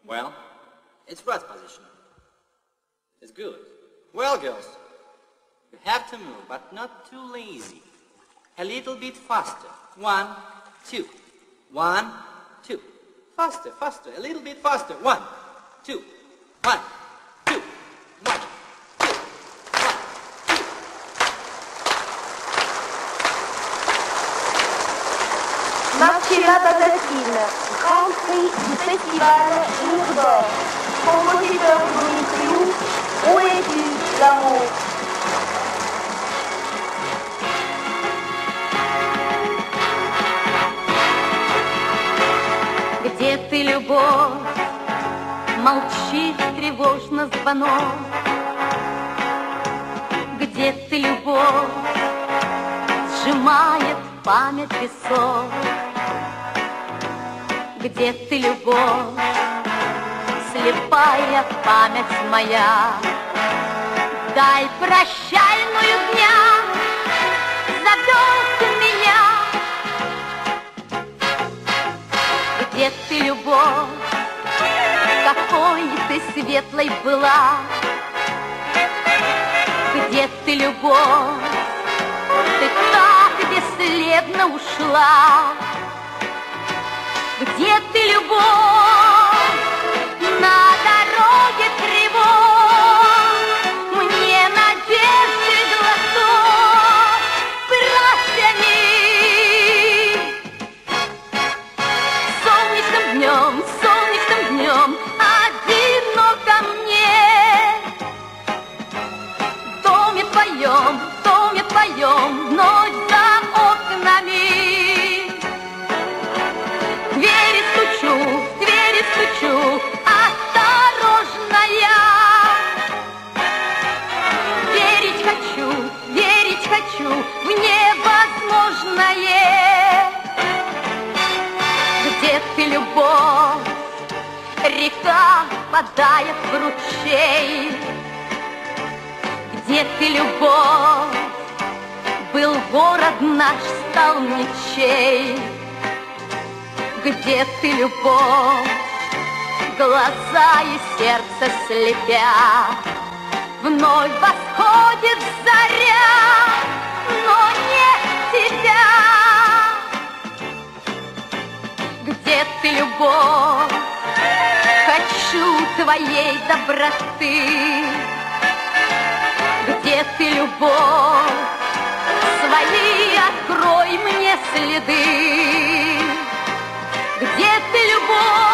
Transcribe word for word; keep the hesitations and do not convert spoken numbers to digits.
Well, it's right position. It's good. Well, girls, you have to move, but not too lazy. A little bit faster. One, two. One, two. Faster, faster. A little bit faster. One, two. One, two. One, two. One, two. Marcella Batatine, Grand Prix du Festival Lourdor. Compositeur Dimitriou, où es-tu, l'amour? Где ты, любовь? Молчит тревожно звонок. Где ты, любовь? Сжимает память висок. Где ты, любовь? Слепая память моя. Дай прощальную дня, завез ты меня. Где ты, любовь? Какой ты светлой была. Где ты, любовь? Ты так бесследно ушла. Где ты, любовь? На дороге тревог, мне надежды глазок просяни. Солнечным днем, солнечным днем одиноко мне. В доме твоем, в доме твоем ночь за окнами. В двери стучу, в двери стучу, осторожно я. Верить хочу, верить хочу в невозможное. Где ты, любовь? Река впадает в ручей. Где ты, любовь? Был город наш, стал ничей. Где ты, любовь? Глаза и сердце слепя. Вновь восходит заря, но нет тебя. Где ты, любовь? Хочу твоей доброты. Где ты, любовь? Свои открой мне следы. Где ты, любовь?